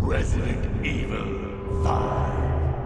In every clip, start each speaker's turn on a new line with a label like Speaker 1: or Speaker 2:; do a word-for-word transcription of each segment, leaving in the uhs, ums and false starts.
Speaker 1: Resident Evil five.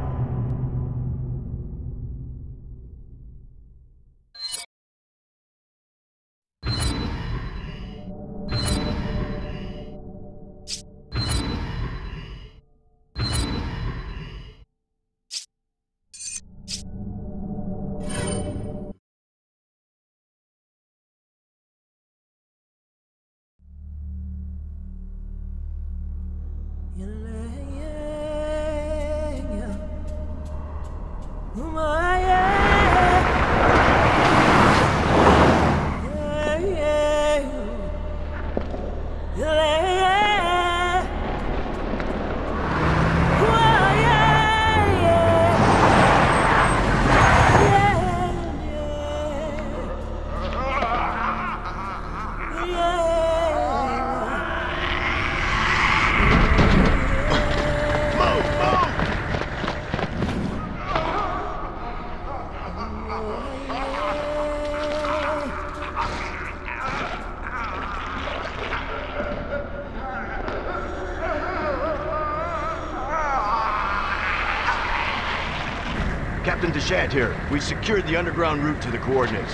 Speaker 2: Captain Deshant here. We've secured the underground route to the coordinates.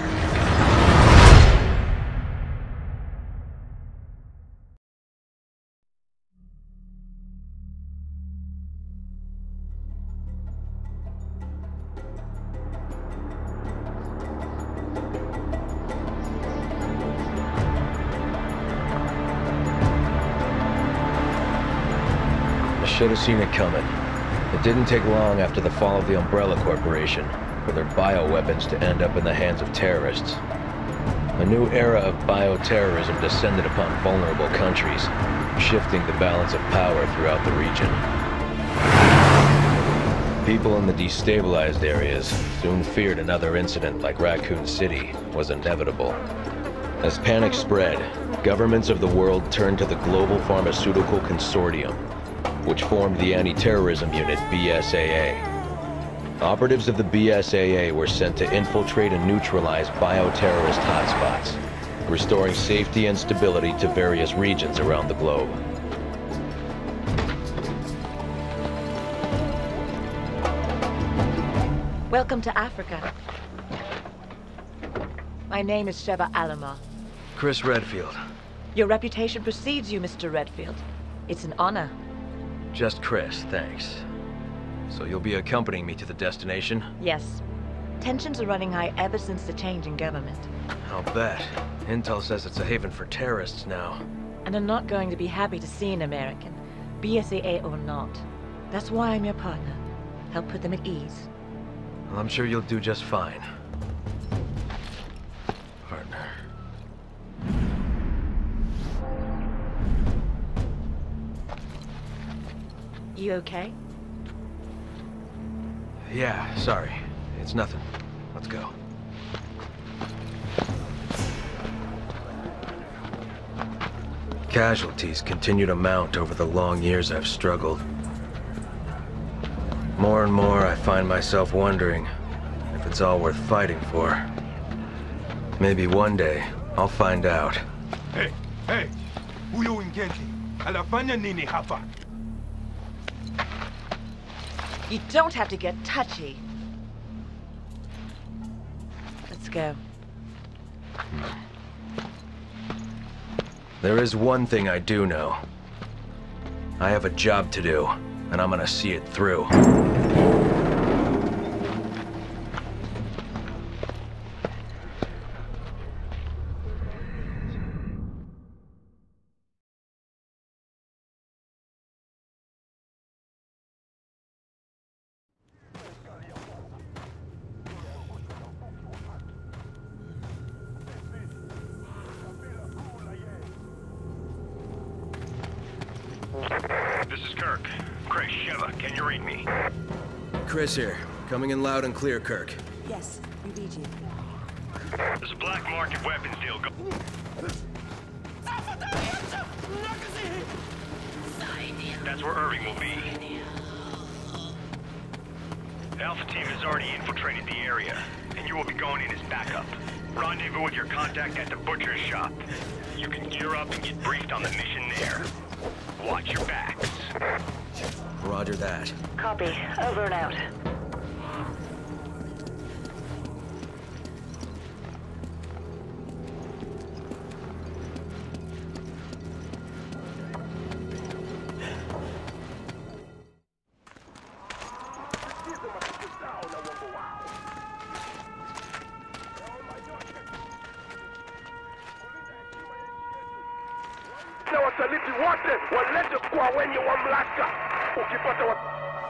Speaker 3: I should have seen it coming. It didn't take long after the fall of the Umbrella Corporation for their bioweapons to end up in the hands of terrorists. A new era of bioterrorism descended upon vulnerable countries, shifting the balance of power throughout the region. People in the destabilized areas soon feared another incident like Raccoon City was inevitable. As panic spread, governments of the world turned to the Global Pharmaceutical Consortium, which formed the Anti-Terrorism Unit, B S A A. Operatives of the B S A A were sent to infiltrate and neutralize bioterrorist hotspots, restoring safety and stability to various regions around the globe.
Speaker 4: Welcome to Africa. My name is Sheva Alomar.
Speaker 3: Chris Redfield.
Speaker 4: Your reputation precedes you, Mister Redfield. It's an honor.
Speaker 3: Just Chris, thanks. So you'll be accompanying me to the destination?
Speaker 4: Yes. Tensions are running high ever since the change in government.
Speaker 3: I'll bet. Intel says it's a haven for terrorists now.
Speaker 4: And I'm not going to be happy to see an American, B S A A or not. That's why I'm your partner. Help put them at ease.
Speaker 3: Well, I'm sure you'll do just fine. Partner.
Speaker 4: You okay?
Speaker 3: Yeah, sorry. It's nothing. Let's go. Casualties continue to mount over the long years I've struggled. More and more, I find myself wondering if it's all worth fighting for. Maybe one day, I'll find out.
Speaker 5: Hey, hey! Huyo Ingenzi, alafanya nini hapa?
Speaker 4: You don't have to get touchy. Let's go.
Speaker 3: There is one thing I do know. I have a job to do, and I'm gonna see it through.
Speaker 6: This is Kirk. Chris, Sheva, can you read me?
Speaker 3: Chris here. Coming in loud and clear, Kirk.
Speaker 4: Yes, we read you.
Speaker 6: There's a black market weapons deal go- That's where Irving will be. Alpha Team has already infiltrated the area, and you will be going in as backup. Rendezvous with your contact at the butcher's shop. You can gear up and get briefed on the mission there. Watch your backs.
Speaker 7: Roger that.
Speaker 4: Copy. Over and out.
Speaker 8: Na wasaliti wote walete kwa wenye mamlaka. Ukipata wa...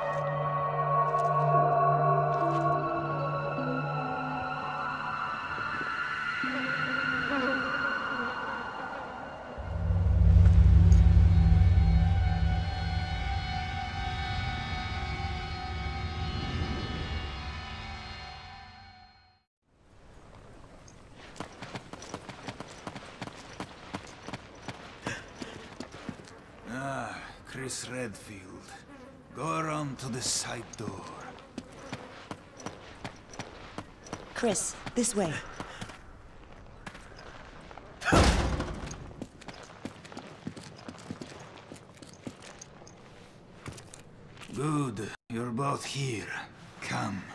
Speaker 9: Ah, Chris Redfield. Go around to the side door.
Speaker 10: Chris, this way.
Speaker 9: Good. You're both here. Come.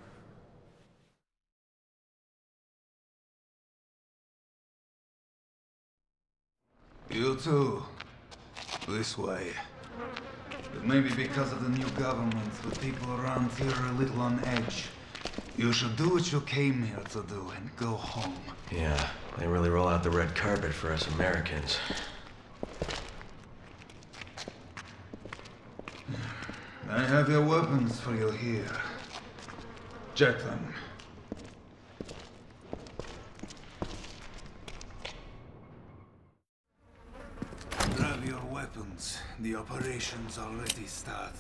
Speaker 9: You too. This way. It may be because of the new government, but people around here are a little on edge. You should do what you came here to do and go home.
Speaker 3: Yeah, they really roll out the red carpet for us Americans.
Speaker 9: I have your weapons for you here. Check them. Grab your weapons. The operation's already started.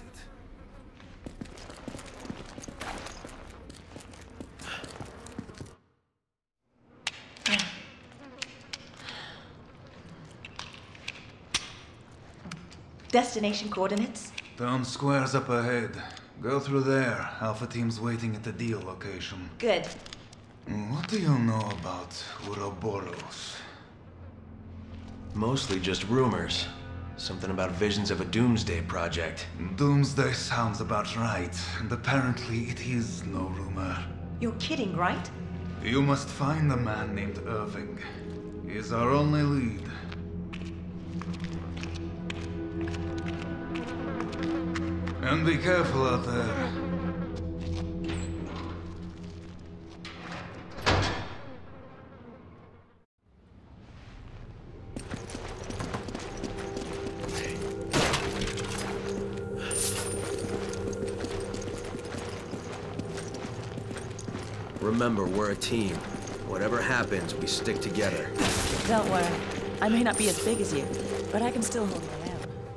Speaker 4: Destination coordinates?
Speaker 9: Town square's up ahead. Go through there. Alpha team's waiting at the deal location.
Speaker 4: Good.
Speaker 9: What do you know about Ouroboros?
Speaker 3: Mostly just rumors. Something about visions of a doomsday project.
Speaker 9: Doomsday sounds about right, and apparently it is no rumor.
Speaker 4: You're kidding, right?
Speaker 9: You must find a man named Irving. He is our only lead. And be careful out there.
Speaker 7: Remember, we're a team. Whatever happens, we stick together.
Speaker 10: Don't worry. I may not be as big as you, but I can still hold my own.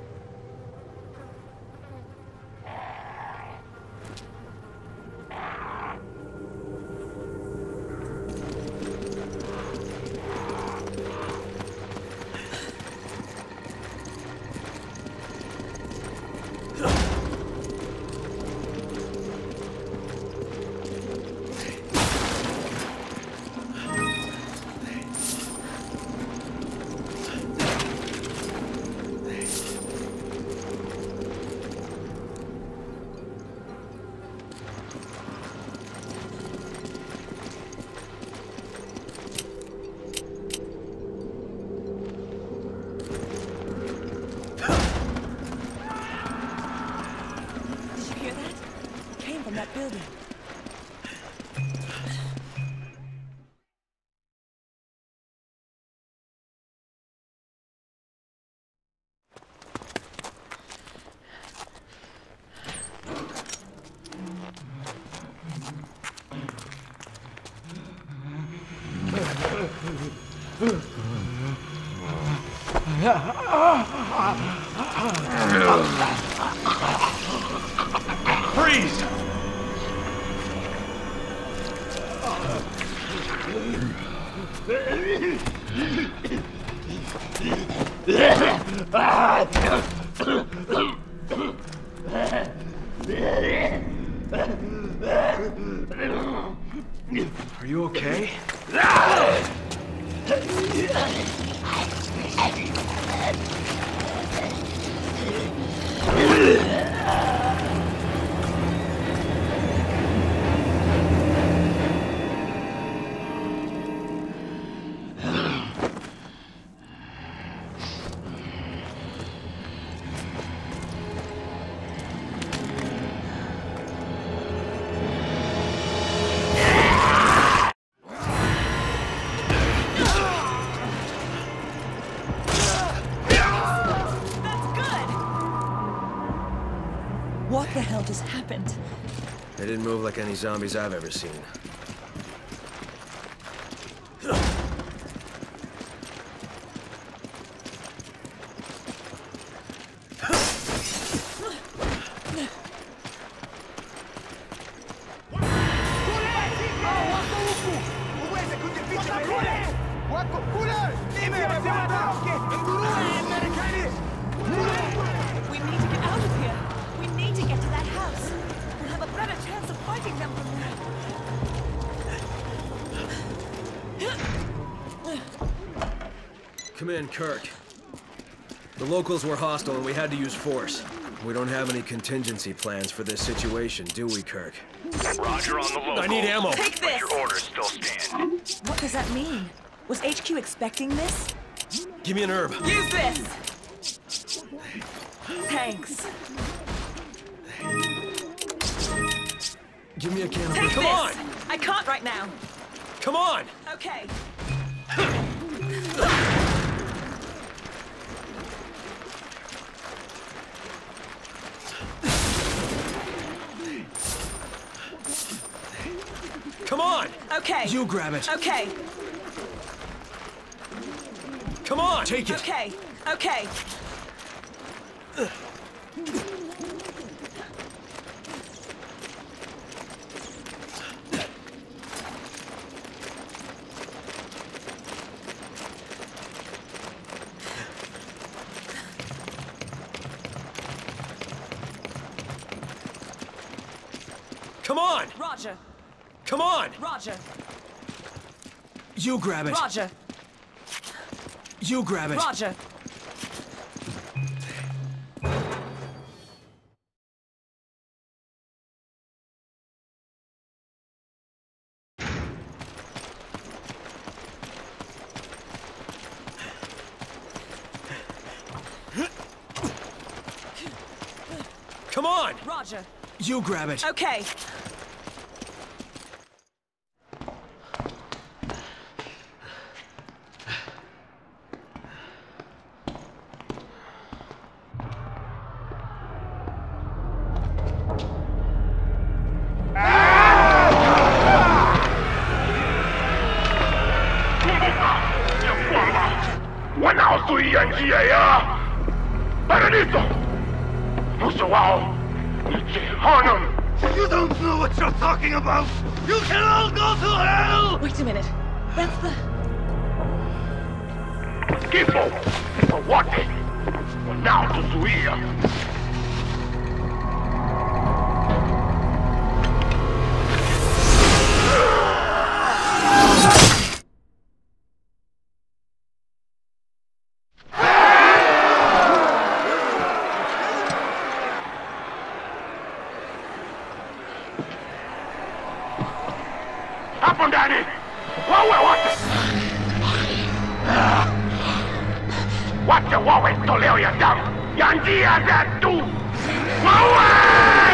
Speaker 10: That building.
Speaker 1: Freeze!
Speaker 3: Are you okay?
Speaker 10: What the hell just happened?
Speaker 7: They didn't move like any zombies I've ever seen.
Speaker 10: We need to get out of here. We need to get to that house. We'll have a better chance of fighting them from there.
Speaker 7: Come in, Kirk. The locals were hostile and we had to use force. We don't have any contingency plans for this situation, do we, Kirk?
Speaker 6: Roger on the local.
Speaker 7: I need ammo.
Speaker 10: Take
Speaker 6: But
Speaker 10: this!
Speaker 6: your orders still stand.
Speaker 10: What does that mean? Was H Q expecting this?
Speaker 7: Give me an herb.
Speaker 10: Use this! Thanks.
Speaker 7: Give me a can of
Speaker 10: Take
Speaker 7: Come
Speaker 10: this!
Speaker 7: on!
Speaker 10: I can't right now.
Speaker 7: Come on!
Speaker 10: Okay.
Speaker 7: Come on!
Speaker 10: Okay.
Speaker 7: You grab it.
Speaker 10: Okay.
Speaker 7: Come on! Take it!
Speaker 10: Okay. Okay.
Speaker 7: Come on!
Speaker 10: Roger.
Speaker 7: Come on!
Speaker 10: Roger.
Speaker 7: You grab it.
Speaker 10: Roger.
Speaker 7: You grab it.
Speaker 10: Roger.
Speaker 7: Come on!
Speaker 10: Roger.
Speaker 7: You grab it.
Speaker 10: Okay.
Speaker 8: You don't know what you're talking about! You can all go to hell!
Speaker 4: Wait a minute. That's the...
Speaker 8: Tipo! For what? Now to Zuia! Hapo ndani! Wawe wote! Wache wawe toleo ya damu ya njia zetu! Wawe!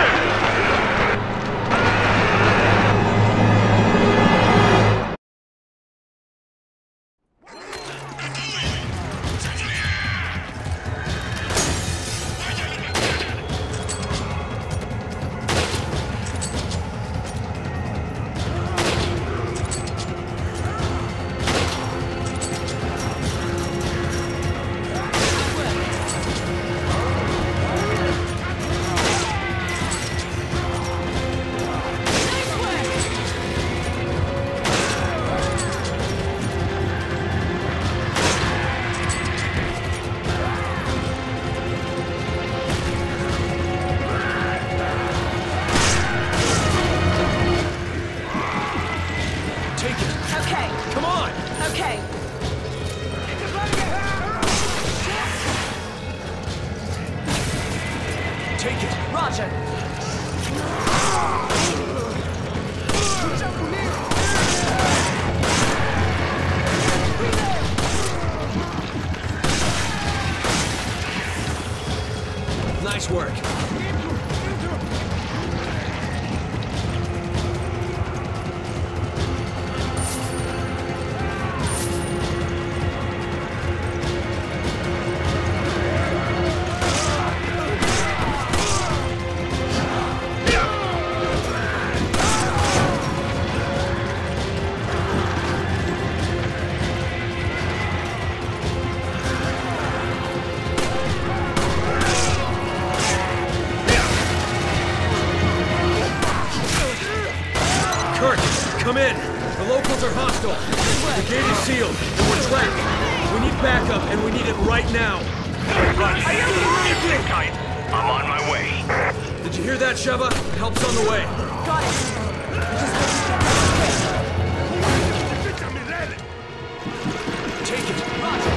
Speaker 7: Nice work. backup, and we need it right now.
Speaker 6: Roger that. Just sit tight. I'm on my way.
Speaker 7: Did you hear that, Sheva? Help's on the way.
Speaker 10: Got it. Just
Speaker 7: Take it.
Speaker 10: Roger.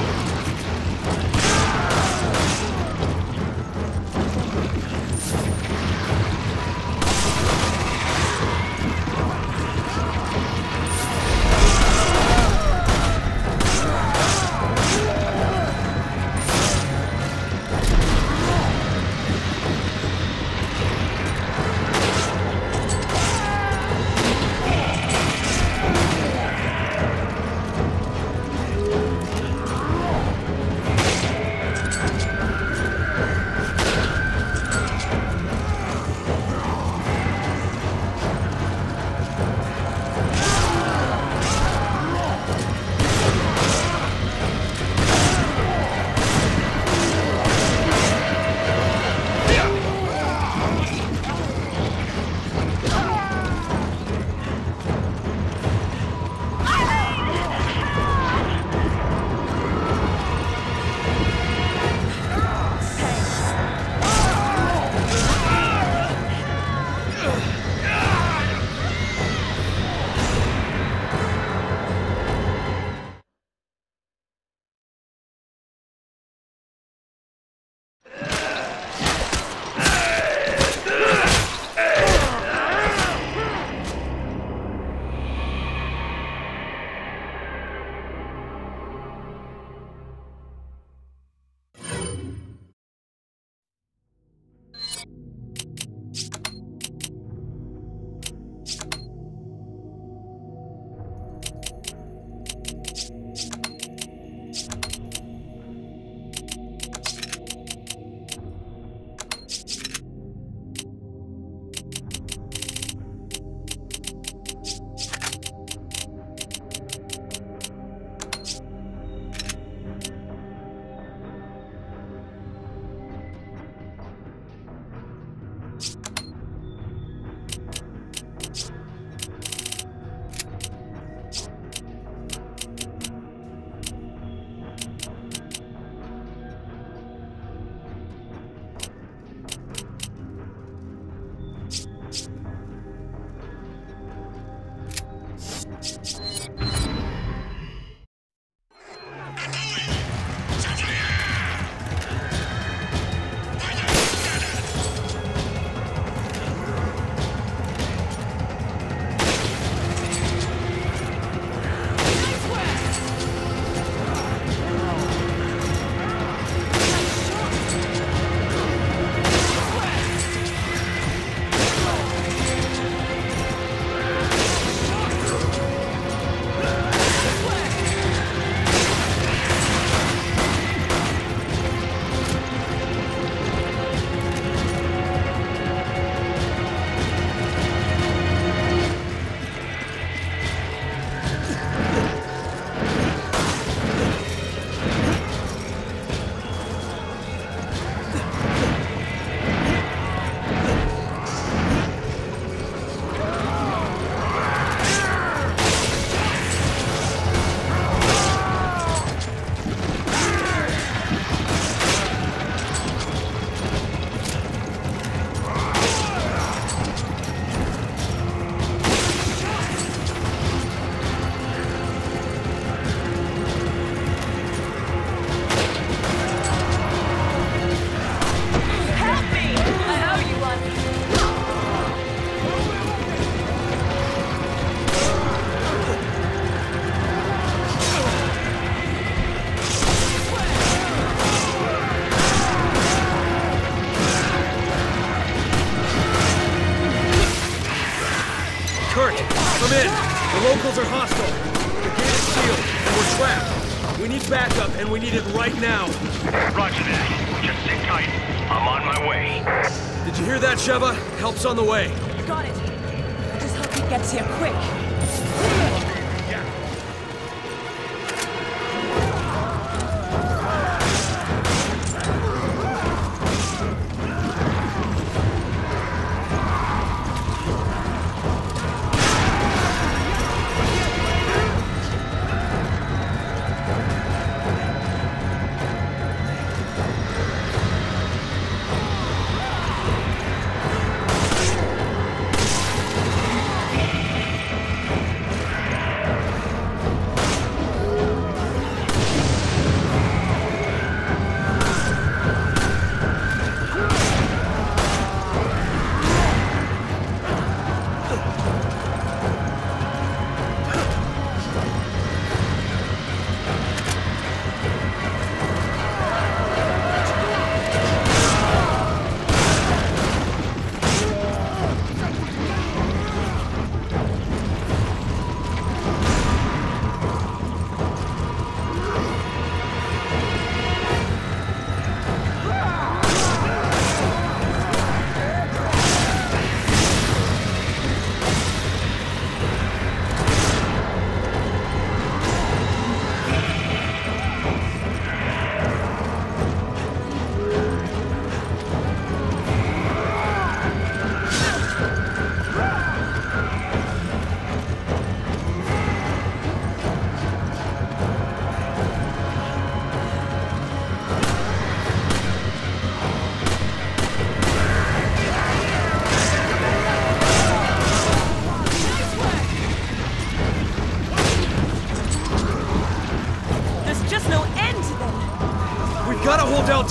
Speaker 7: Come in. The locals are hostile. The gate is sealed, and we're trapped. We need backup, and we need it right now.
Speaker 6: Roger that. Just sit tight. I'm on my way.
Speaker 7: Did you hear that, Sheva? Help's on the way.
Speaker 10: Got it. I just hope he gets here quick.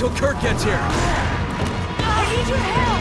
Speaker 7: till Kirk gets here!
Speaker 10: I need your help!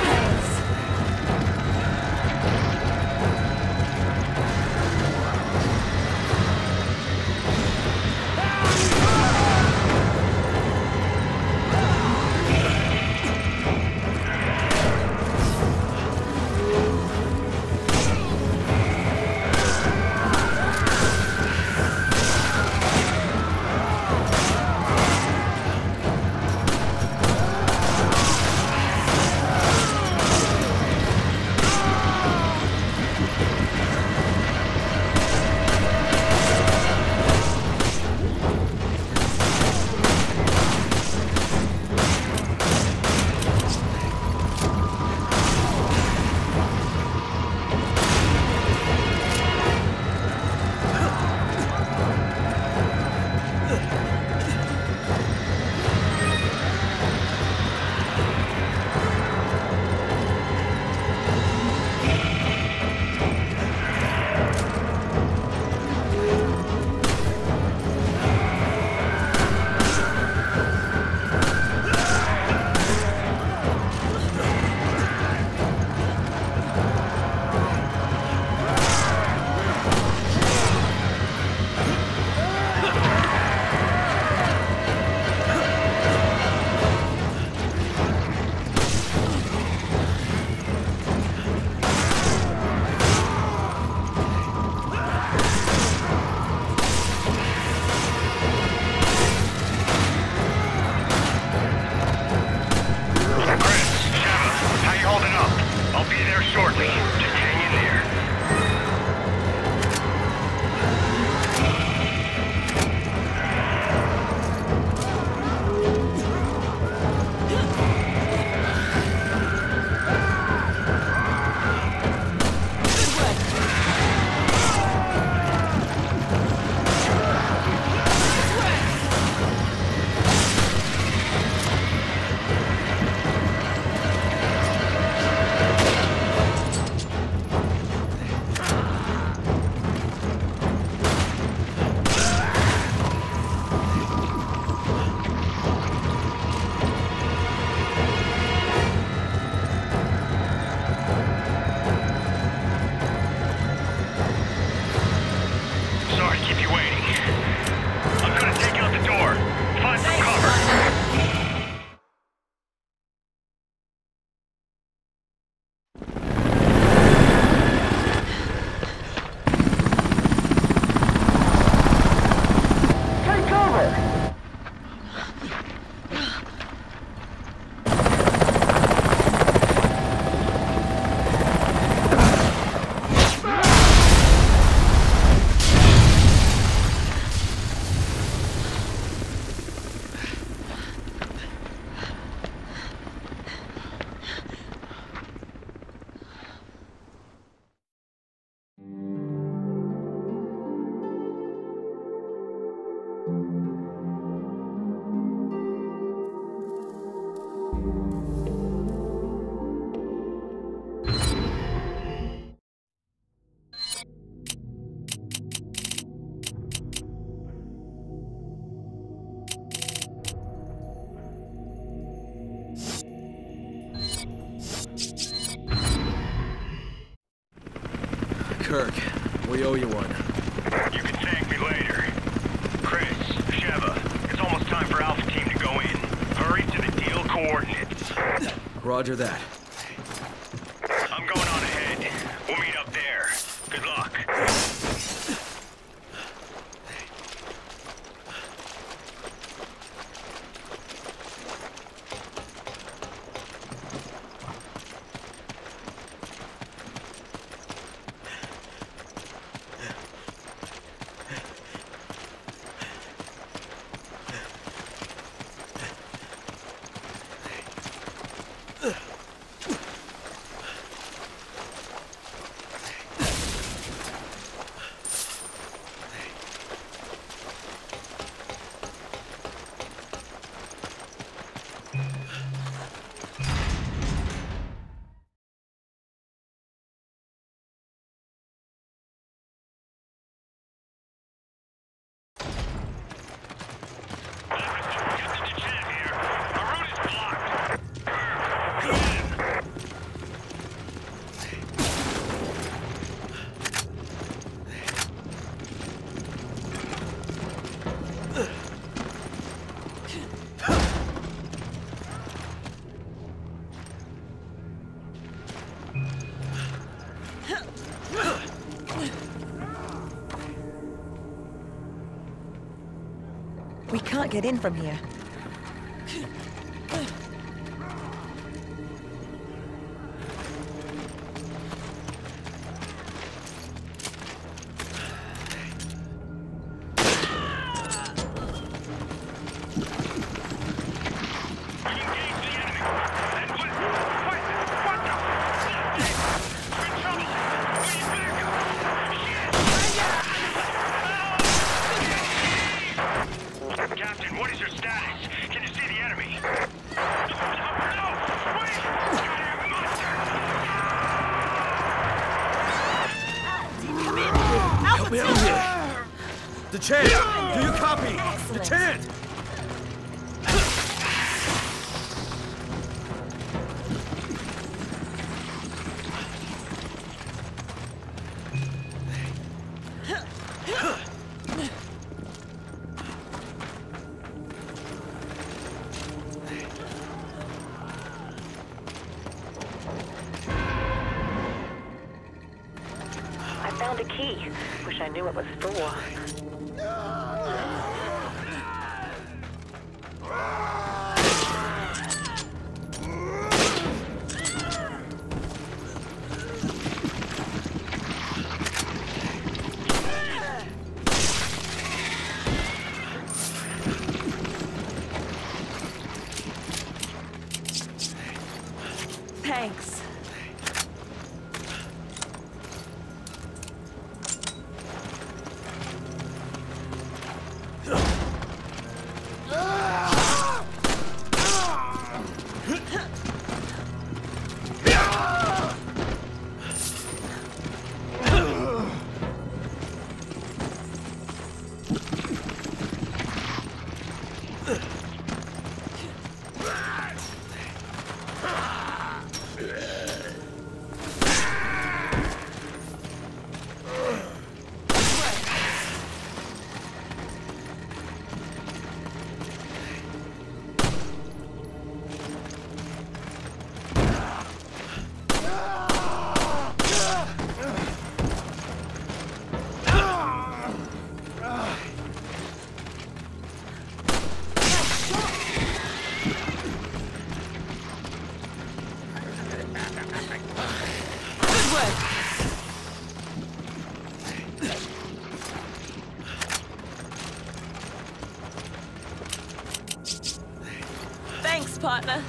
Speaker 7: Kirk, we owe you one.
Speaker 6: You can thank me later. Chris, Sheva, it's almost time for Alpha Team to go in. Hurry to the deal coordinates.
Speaker 7: Roger that.
Speaker 6: I'm going on ahead. We'll meet up there. Good luck.
Speaker 10: get in from here.
Speaker 7: Dechant! Do you copy? Dechant!
Speaker 4: I found a key. Wish I knew what it was for.
Speaker 10: Thanks. Thanks, partner.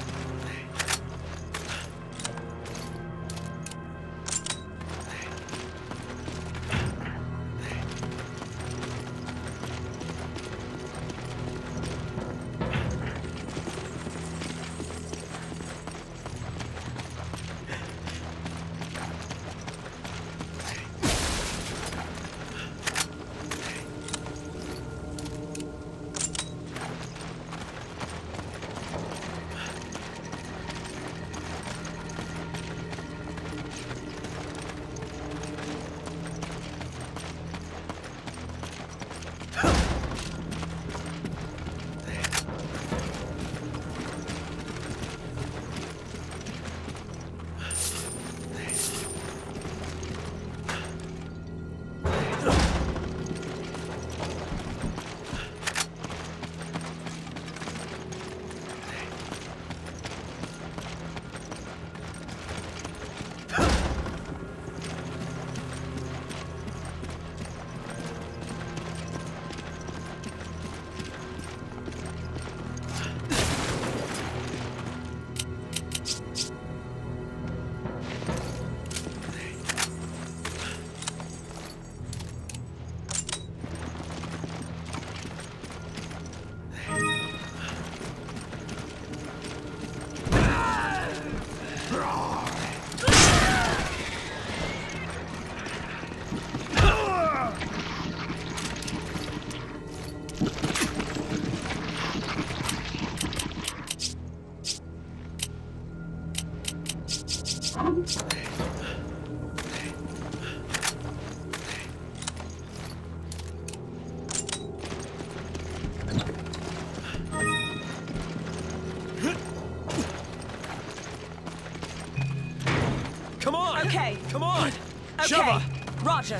Speaker 7: Come on!
Speaker 10: Okay.
Speaker 7: Come on!
Speaker 10: Okay.
Speaker 7: Sheva!
Speaker 10: Roger.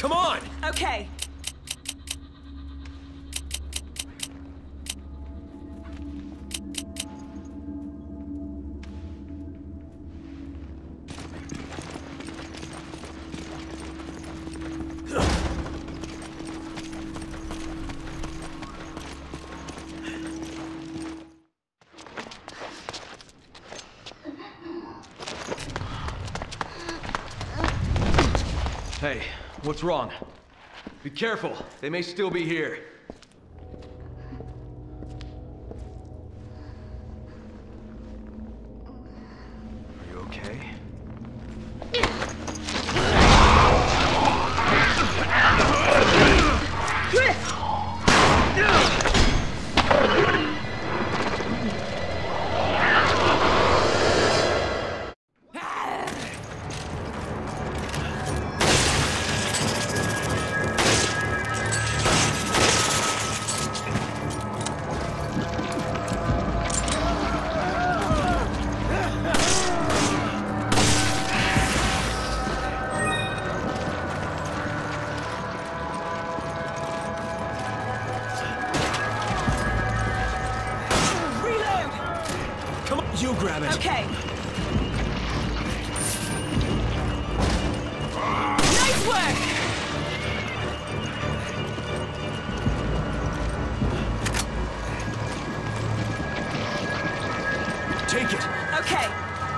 Speaker 7: Come on!
Speaker 10: Okay.
Speaker 7: Hey, what's wrong? Be careful, they may still be here. Are you okay? You grab it.
Speaker 10: Okay. Nice work!
Speaker 7: Take it.
Speaker 10: Okay.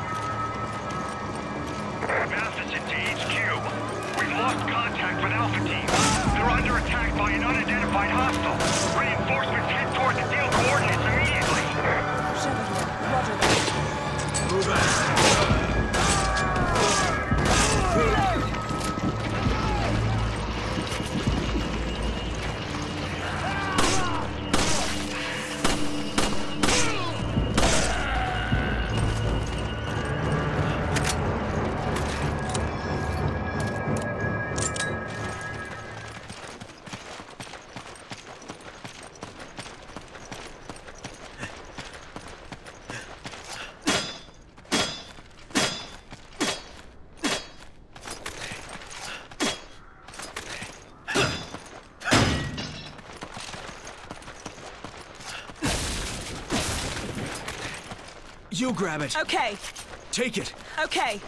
Speaker 6: Masterson to H Q. We've lost contact with Alpha Team. They're under attack by an unidentified hostile. Reinforcements head toward the deal coordinates immediately.
Speaker 10: Roger that.
Speaker 7: Move out.
Speaker 10: Reload!
Speaker 7: You grab it.
Speaker 10: Okay.
Speaker 7: Take it.
Speaker 10: Okay.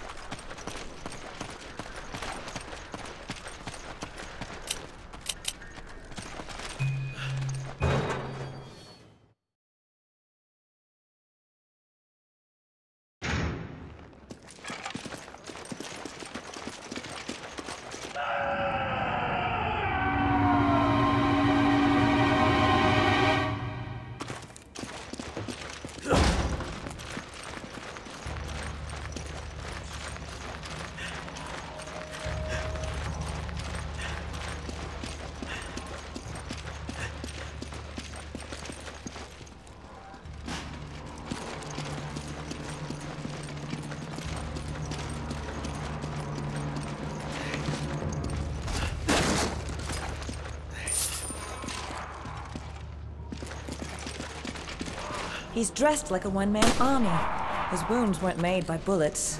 Speaker 4: He's dressed like a one-man army. His wounds weren't made by bullets.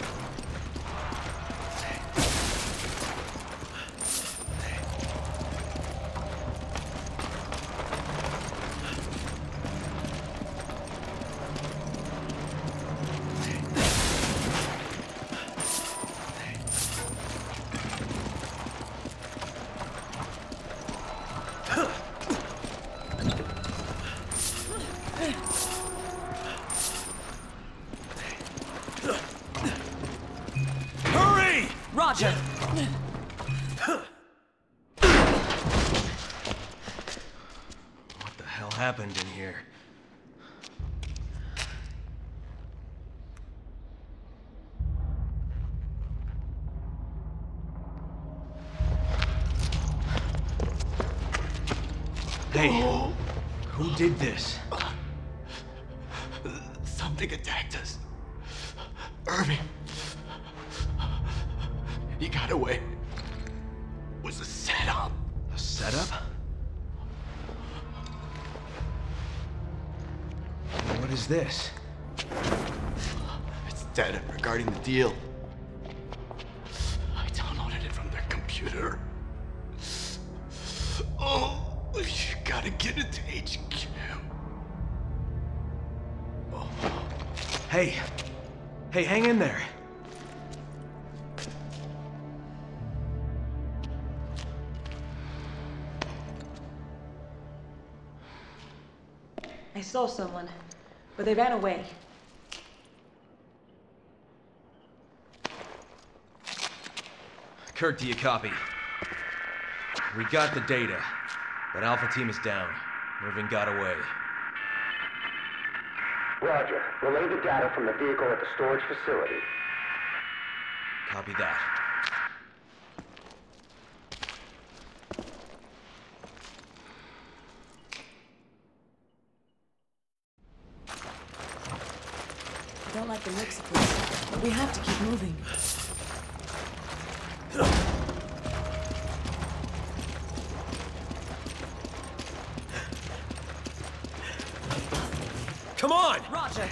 Speaker 10: Roger.
Speaker 7: What the hell happened in here? Hey, who did this?
Speaker 1: Something attacked us. Irving. He got away. It was a setup.
Speaker 7: A setup? What is this?
Speaker 1: It's data regarding the deal. I downloaded it from their computer.
Speaker 7: Hey, hang in there.
Speaker 4: I saw someone, but they ran away.
Speaker 7: Kirk, do you copy? We got the data, but Alpha Team is down. Irving got away.
Speaker 11: Roger. Relay the data from the vehicle at the storage facility.
Speaker 7: Copy that.
Speaker 10: I don't like the looks of this, but we have to keep moving.
Speaker 7: Come on!
Speaker 10: Roger.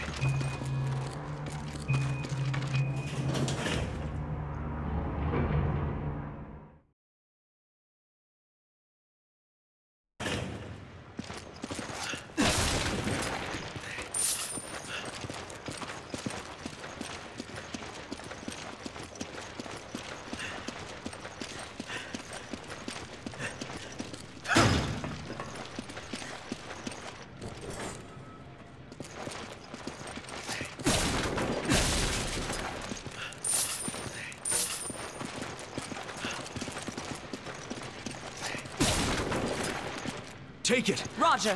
Speaker 7: Take it!
Speaker 10: Roger.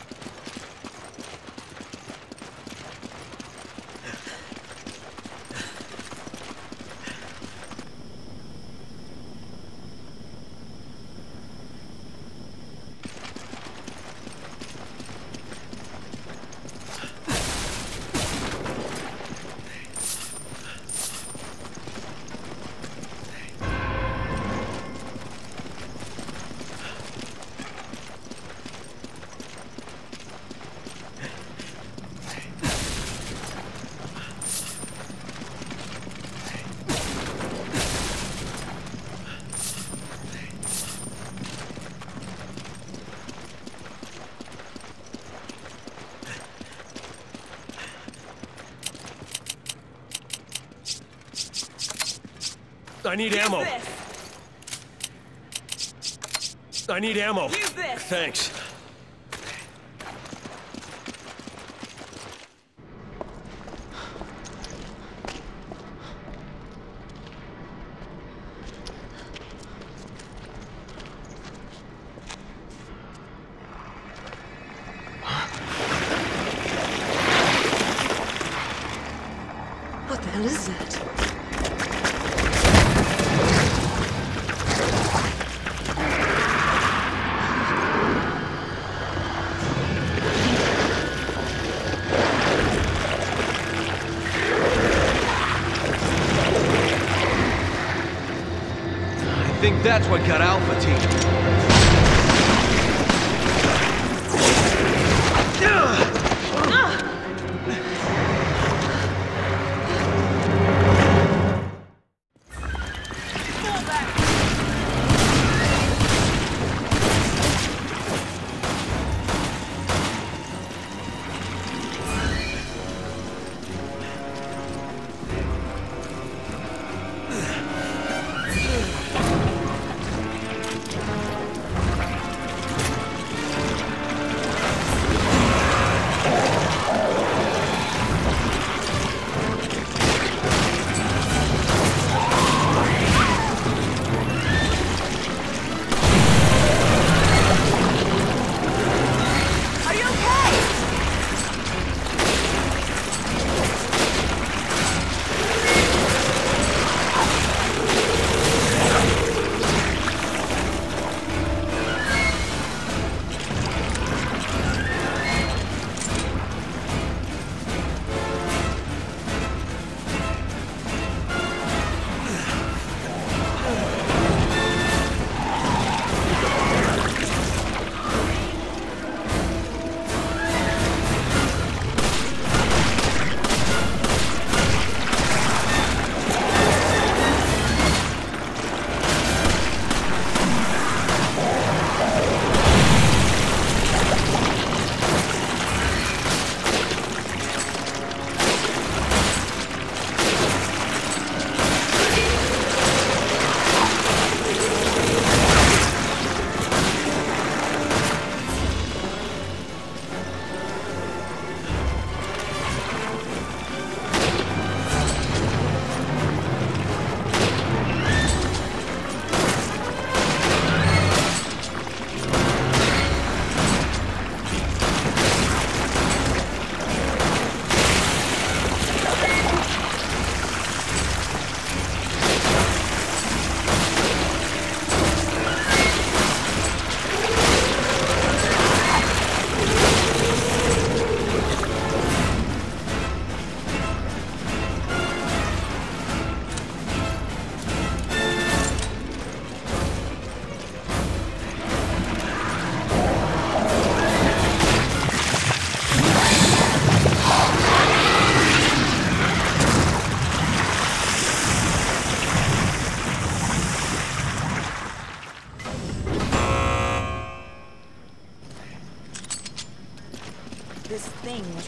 Speaker 7: I need ammo.
Speaker 10: Use this.
Speaker 7: I need ammo.
Speaker 10: Use this.
Speaker 7: Thanks.
Speaker 4: What the hell is that?
Speaker 7: I think that's what got Alpha Team.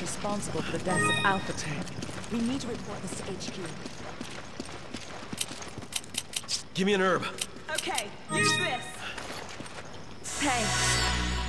Speaker 10: is responsible for the deaths of Alpha Team. We need to report this to H Q.
Speaker 7: Give me an herb.
Speaker 10: Okay, use this. Thanks.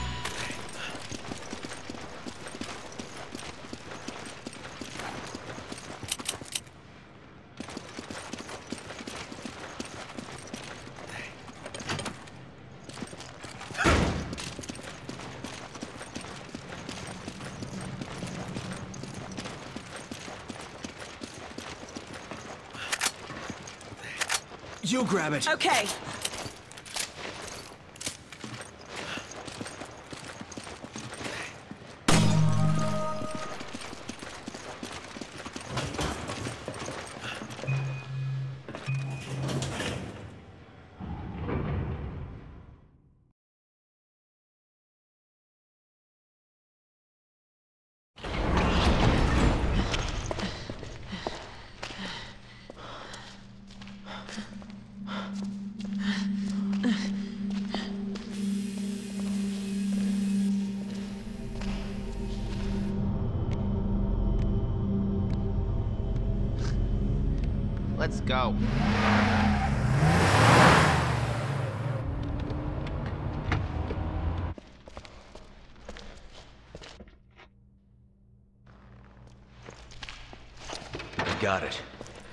Speaker 7: You grab it.
Speaker 10: Okay.
Speaker 12: Let's go.
Speaker 3: Got it.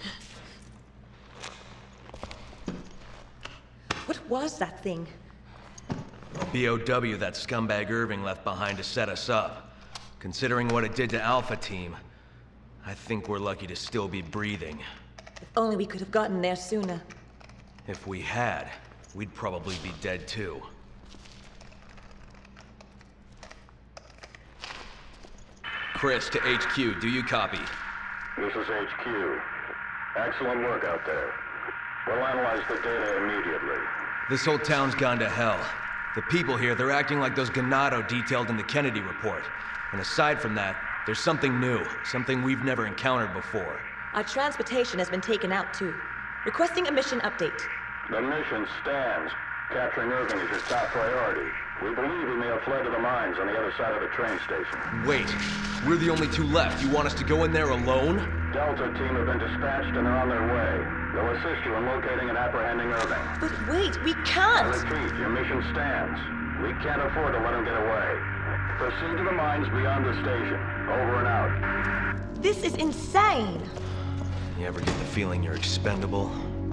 Speaker 4: What was that thing?
Speaker 3: B O W that scumbag Irving left behind to set us up. Considering what it did to Alpha Team, I think we're lucky to still be breathing.
Speaker 4: If only we could have gotten there sooner.
Speaker 3: If we had, we'd probably be dead too. Chris, to H Q, do you copy?
Speaker 11: This is H Q. Excellent work out there. We'll analyze the data immediately.
Speaker 3: This whole town's gone to hell. The people here, they're acting like those Ganado detailed in the Kennedy report. And aside from that, there's something new, something we've never encountered before.
Speaker 4: Our transportation has been taken out too. Requesting a mission update.
Speaker 11: The mission stands. Capturing Irving is your top priority. We believe he may have fled to the mines on the other side of the train station.
Speaker 3: Wait, we're the only two left. You want us to go in there alone?
Speaker 11: Delta team have been dispatched and are on their way. They'll assist you in locating and apprehending Irving.
Speaker 4: But wait, we can't!
Speaker 11: I repeat, your mission stands. We can't afford to let him get away. Proceed to the mines beyond the station. Over and out.
Speaker 4: This is insane!
Speaker 3: You ever get the feeling you're expendable?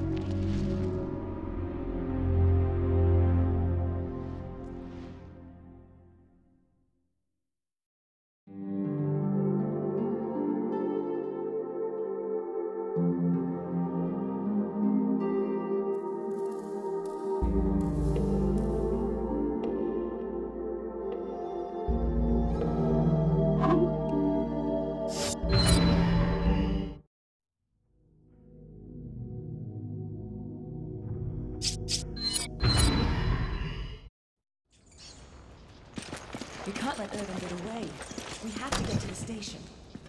Speaker 10: We can't let Irving get away. We have to get to the station.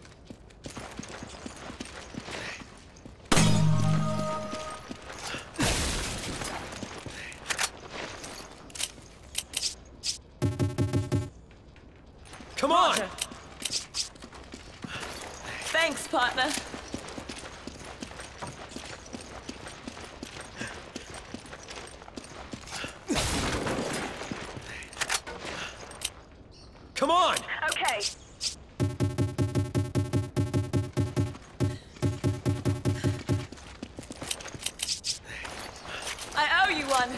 Speaker 7: Come on!
Speaker 10: Roger. Thanks, partner.
Speaker 7: Come on!
Speaker 10: Okay. I owe you one.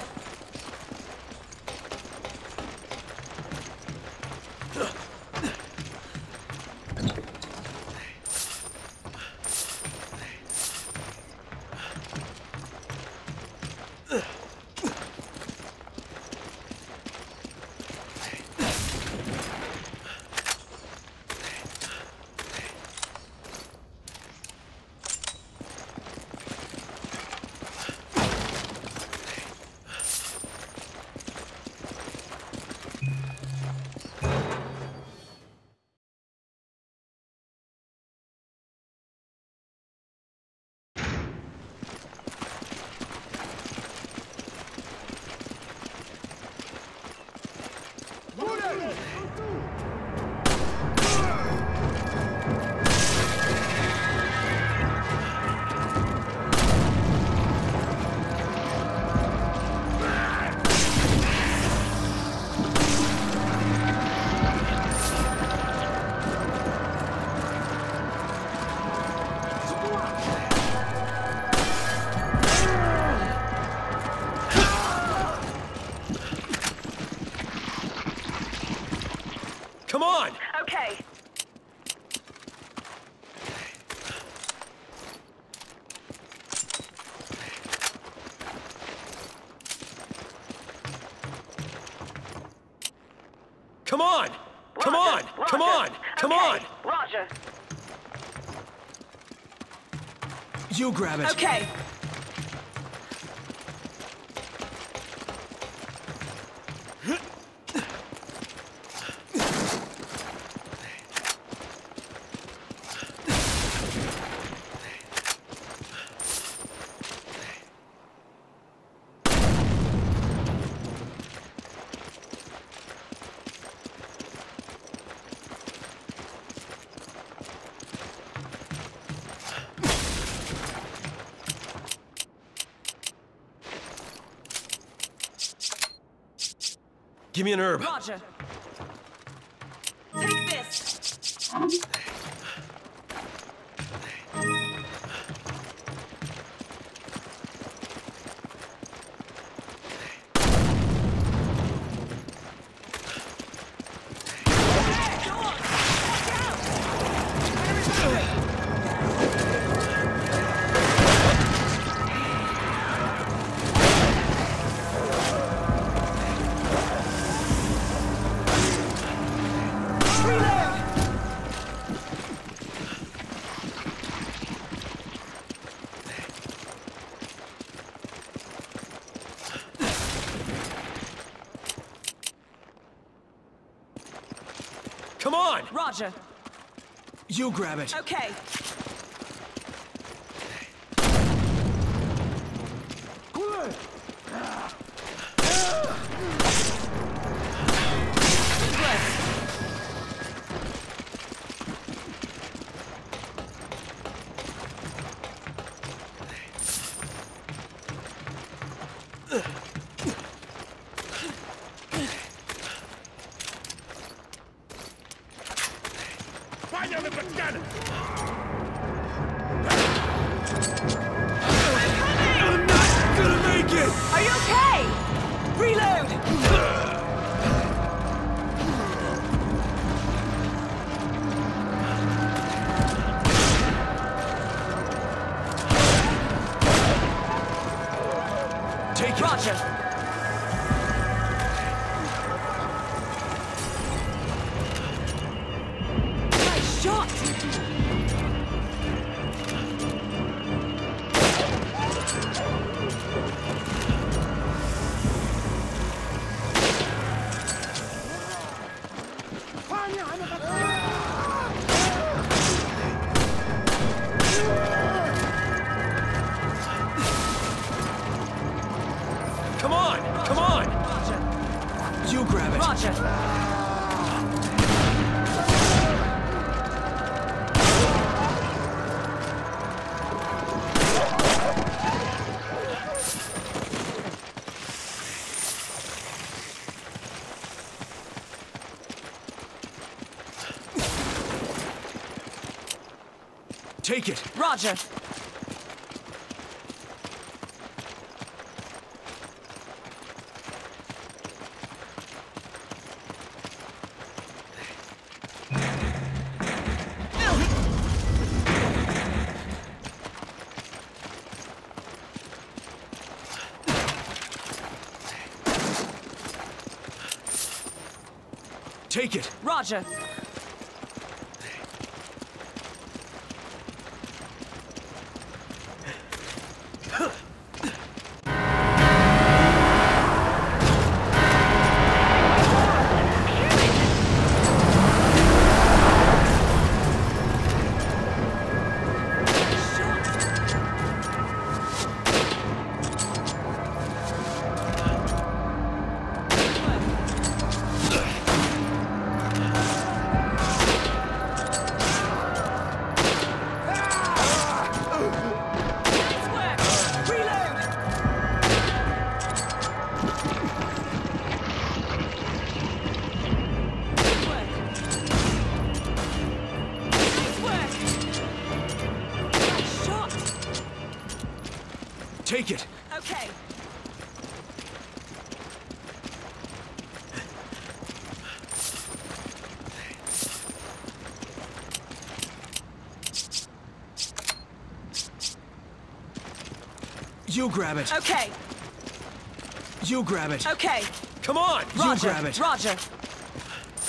Speaker 7: Come on! Come on!
Speaker 10: Roger.
Speaker 7: Come on! Come
Speaker 10: Okay.
Speaker 7: on!
Speaker 10: Roger.
Speaker 7: You grab it.
Speaker 10: Okay.
Speaker 7: Give me an herb.
Speaker 10: Roger. Take this.
Speaker 7: Come on!
Speaker 10: Roger.
Speaker 7: You grab it.
Speaker 10: Okay.
Speaker 7: I'm not gonna make it!
Speaker 10: Are you okay? Reload!
Speaker 7: Take it.
Speaker 10: Roger. Nice shot!
Speaker 7: Come on! Come on!
Speaker 10: Roger.
Speaker 7: You grab it.
Speaker 10: Roger.
Speaker 7: Take it.
Speaker 10: Roger.
Speaker 7: Take it.
Speaker 10: Roger.
Speaker 7: Take it.
Speaker 10: Okay.
Speaker 7: You grab it.
Speaker 10: Okay.
Speaker 7: You grab it.
Speaker 10: Okay.
Speaker 7: Come on.
Speaker 10: Roger.
Speaker 7: You grab it.
Speaker 10: Roger.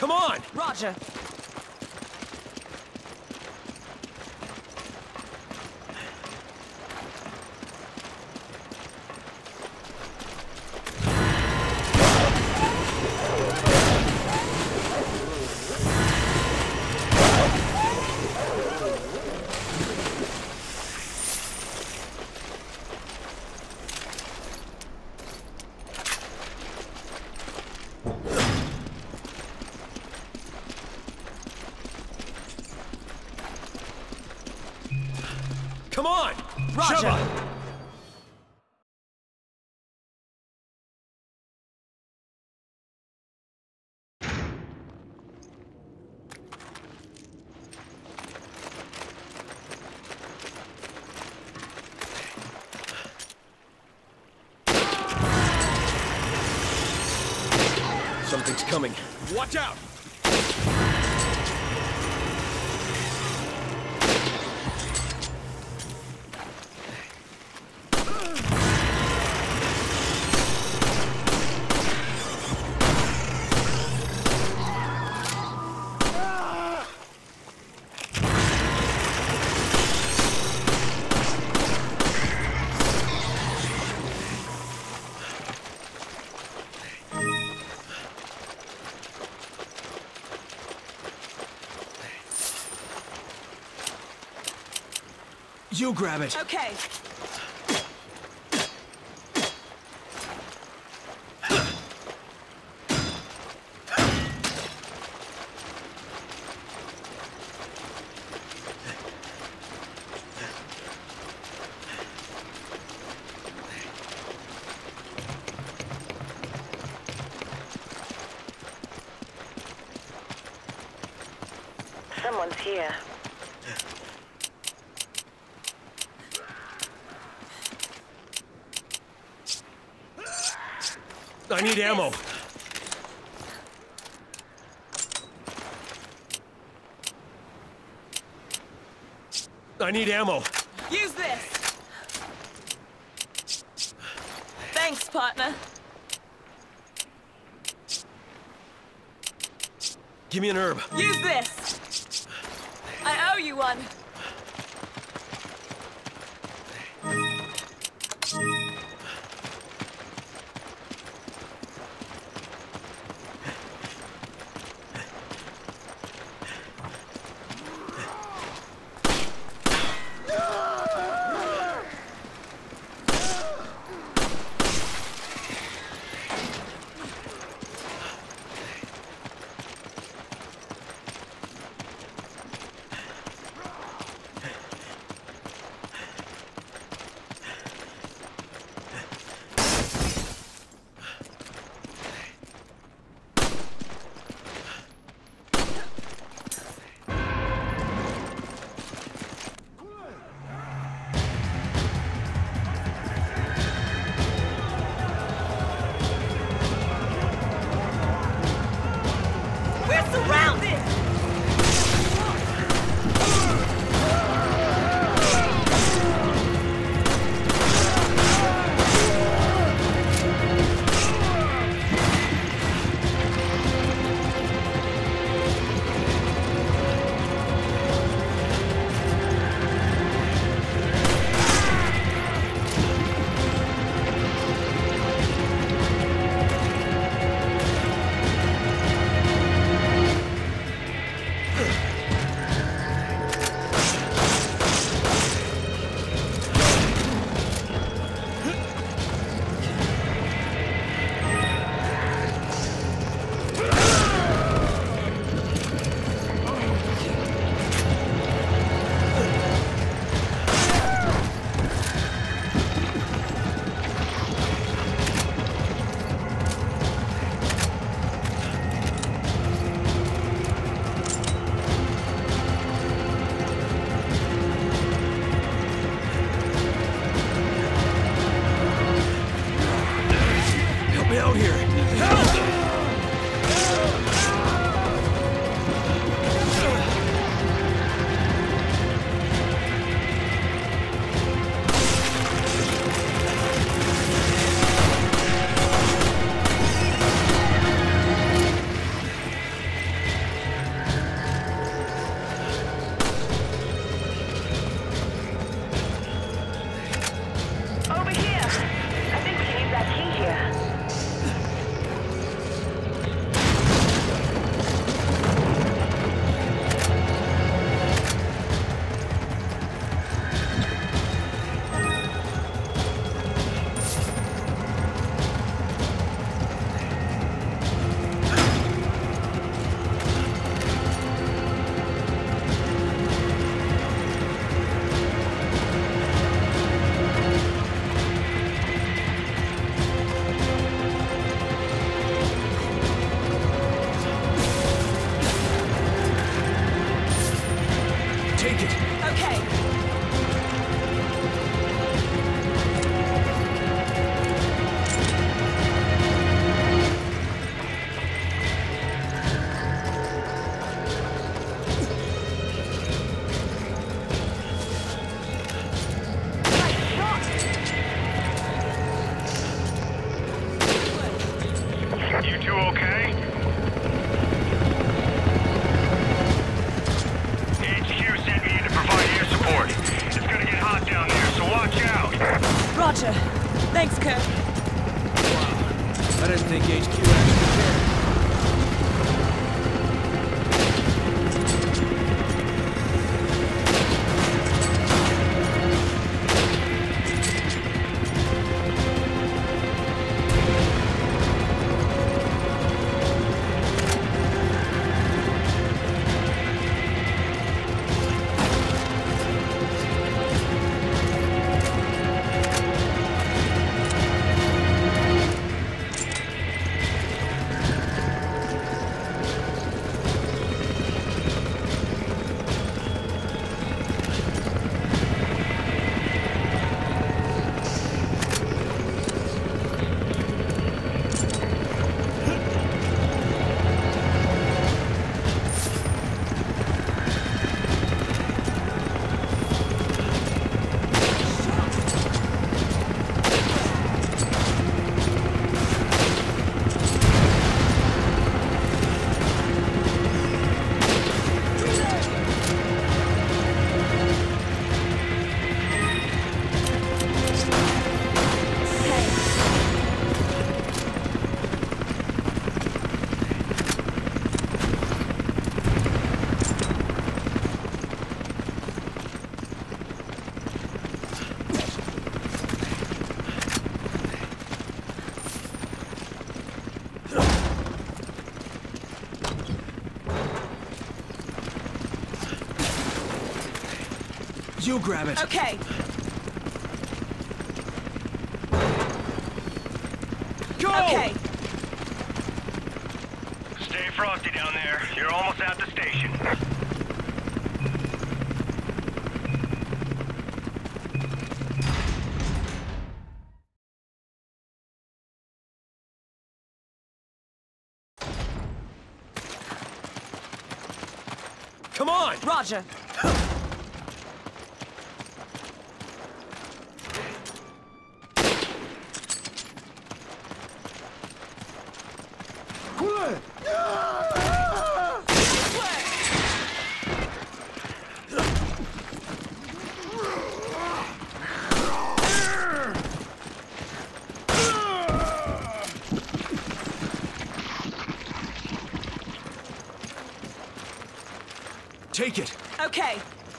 Speaker 7: Come on!
Speaker 10: Roger.
Speaker 7: Come on!
Speaker 10: Roger.
Speaker 7: Sheva! Something's coming. Watch out! You grab it.
Speaker 10: Okay.
Speaker 4: Someone's here.
Speaker 7: I need ammo. I need ammo.
Speaker 10: Use this. Thanks, partner.
Speaker 7: Give me an herb.
Speaker 10: Use this. I owe you one. Roger. Thanks, Kirk.
Speaker 7: Wow. I didn't think H Q actually cared. You grab it.
Speaker 10: Okay.
Speaker 7: Go!
Speaker 10: Okay.
Speaker 6: Stay frosty down there. You're almost at the station.
Speaker 7: Come on!
Speaker 10: Roger.
Speaker 7: Take it.
Speaker 10: Okay.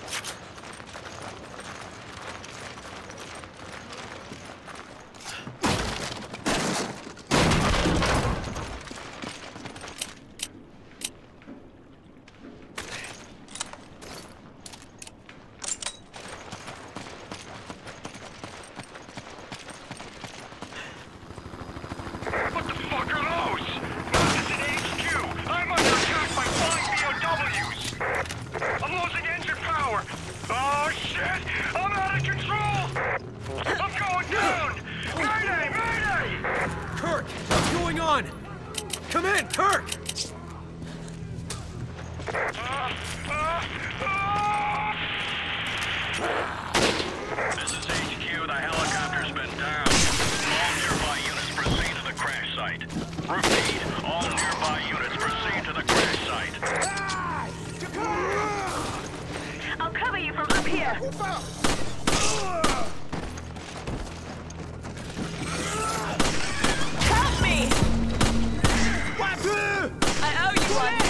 Speaker 6: What the fuck are those? This is H Q. I'm under attack by flying B O Ws. I'm losing engine power. Oh shit! I'm out of control. I'm going down. Mayday! Mayday!
Speaker 7: Kirk, what's going on? Come in, Kirk!
Speaker 6: Uh, uh, uh. This is H Q. The helicopter's been down. All nearby units proceed to the crash site. Repeat, all nearby units proceed to the crash site.
Speaker 10: I'll cover you from up here. Help me! I owe you one.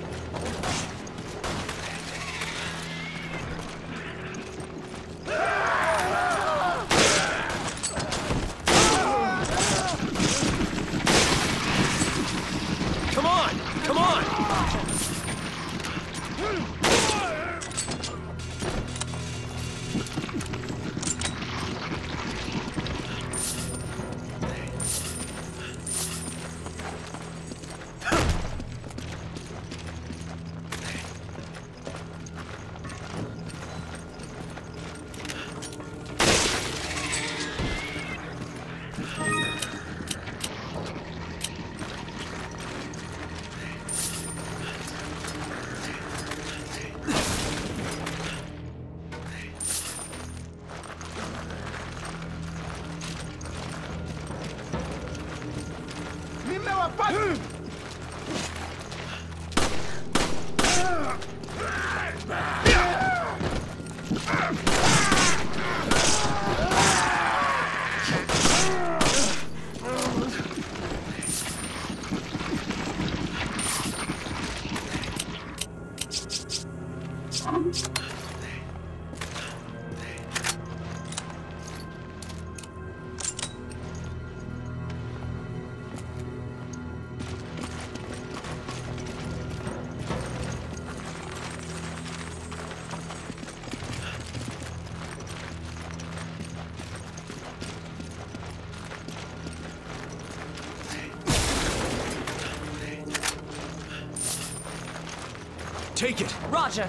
Speaker 6: Ah!
Speaker 7: Take it!
Speaker 10: Roger.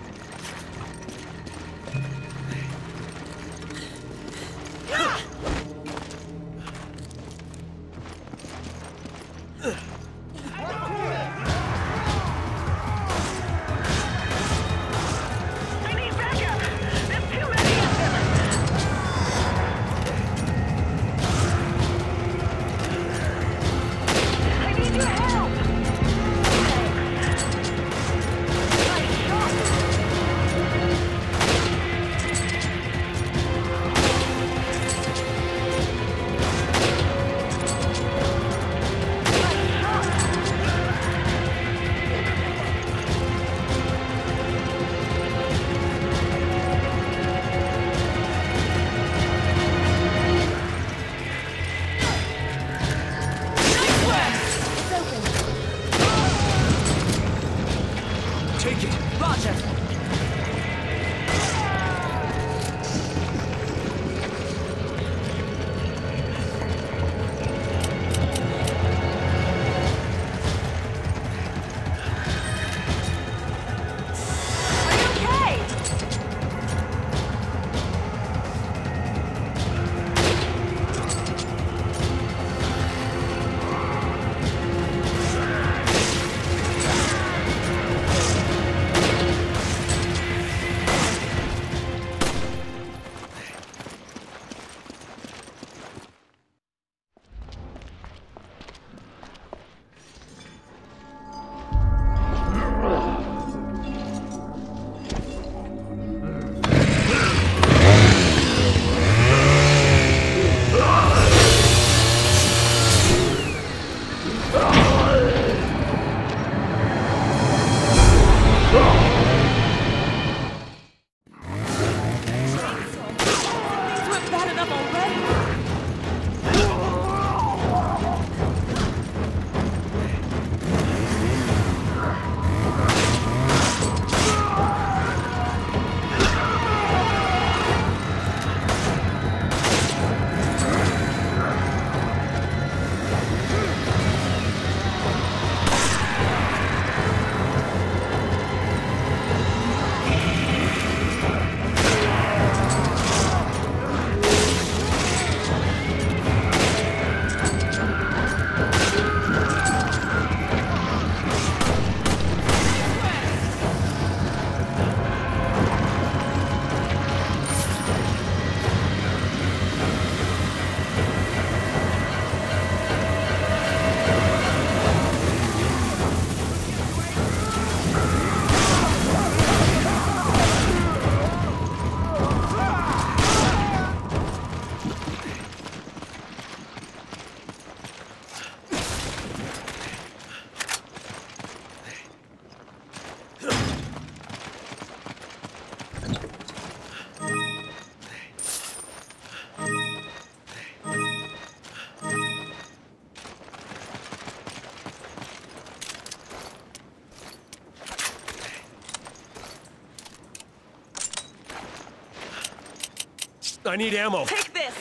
Speaker 7: I need ammo.
Speaker 10: Take this!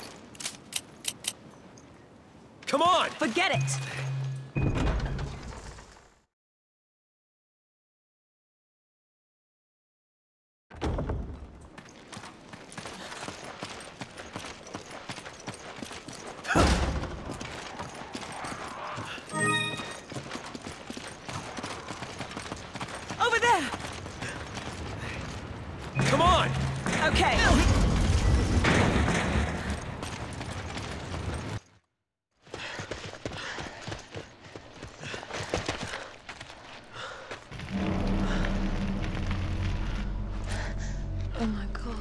Speaker 7: Come on!
Speaker 10: Forget it! Over there!
Speaker 7: Come on!
Speaker 10: Okay.
Speaker 4: Oh my God.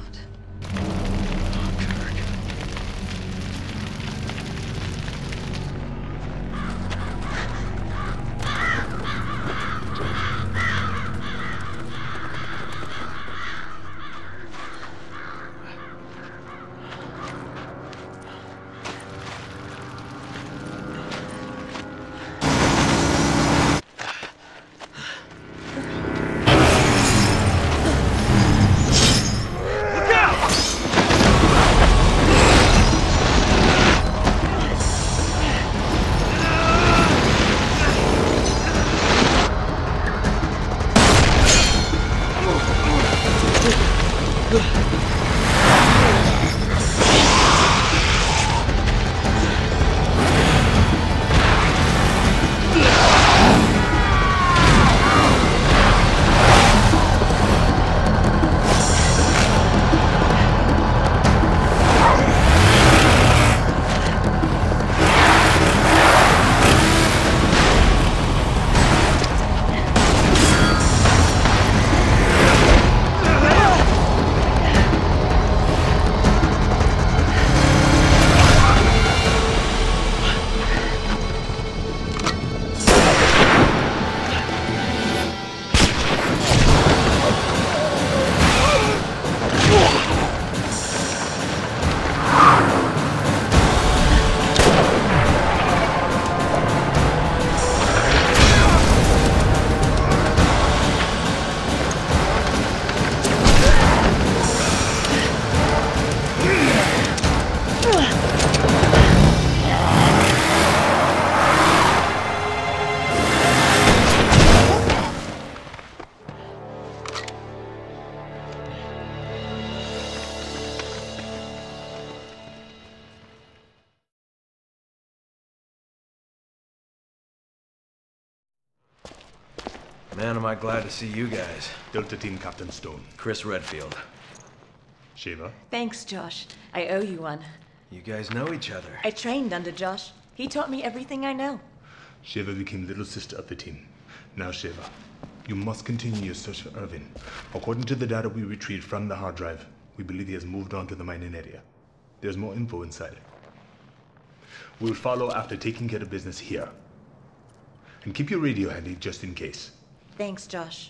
Speaker 7: Man, am I glad to see you guys.
Speaker 1: Delta Team Captain Stone.
Speaker 7: Chris Redfield.
Speaker 1: Shiva.
Speaker 4: Thanks, Josh. I owe you one.
Speaker 7: You guys know each other.
Speaker 4: I trained under Josh. He taught me everything I know.
Speaker 1: Shiva became little sister of the team. Now, Shiva, you must continue your search for Irvin. According to the data we retrieved from the hard drive, we believe he has moved on to the mining area. There's more info inside. We'll follow after taking care of business here. And keep your radio handy just in case.
Speaker 4: Thanks, Josh.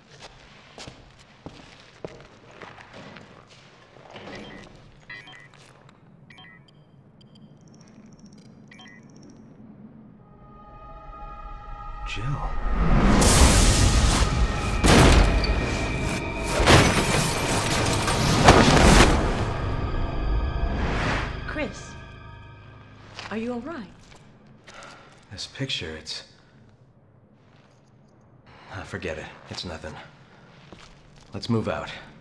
Speaker 7: Jill.
Speaker 4: Chris, are you all right?
Speaker 7: This picture, it's... Ah, forget it. It's nothing. Let's move out.